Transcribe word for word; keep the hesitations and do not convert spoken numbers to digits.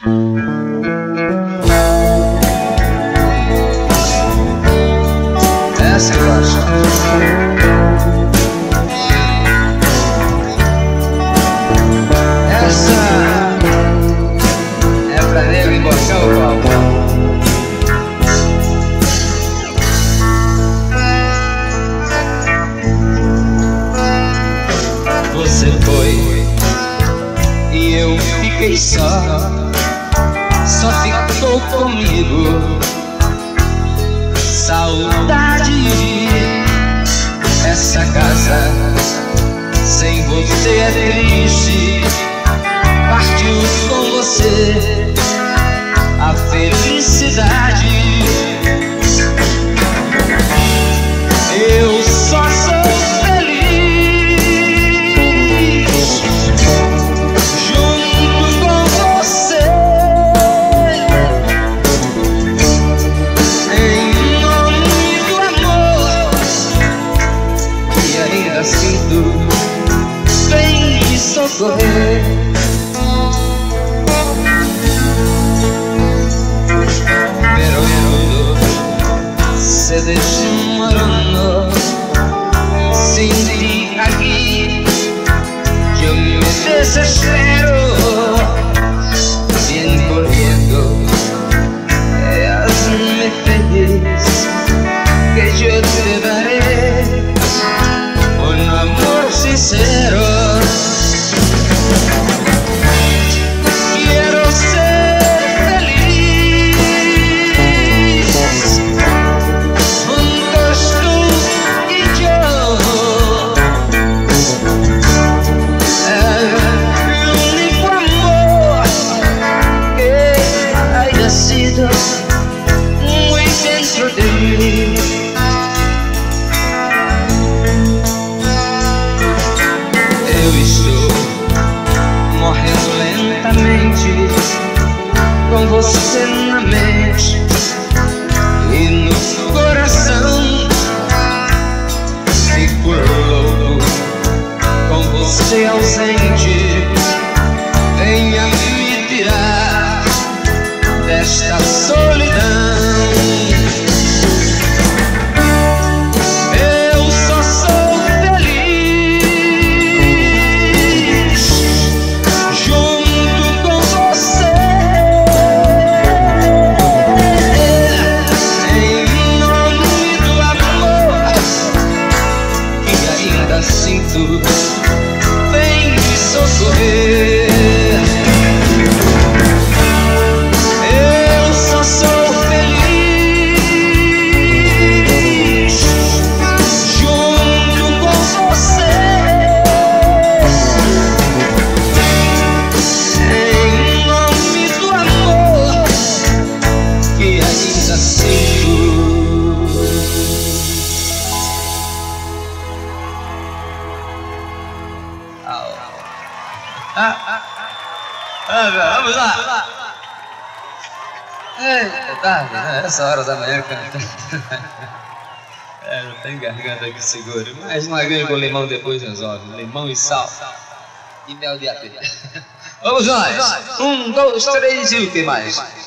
Essa eu gosto. Essa é pra nego embochar o palco. Você foi e eu fiquei só, só ficou comigo saudade. Essa casa sem você é triste, partiu com você a felicidade. Eu só sou socorrer. Pero cuando se desmoronó sin ti aquí, yo me desespero. Bien corriendo, hazme feliz, que yo te daré un amor sincero. Quiero ser feliz, juntos tú y yo. El único amor que haya sido muy dentro de mí. Eu estou morrendo lentamente, com você na mente e no coração. Fico louco com você ausente. Venha me tirar desta solidão. Eu só sou feliz junto com você. Em nome do amor que ainda sinto, vem me socorrer. Eu só sou feliz junto com você. Em nome do amor que ainda sinto. Ah, ah, ah, vamos lá. Eita, tarde, né? Essa hora da manhã cantando. É, não tem garganta que segure. Mais uma aguinha com limão depois resolve. Limão e sal. E mel de abelha. Vamos nós. Um, dois, três e o que mais?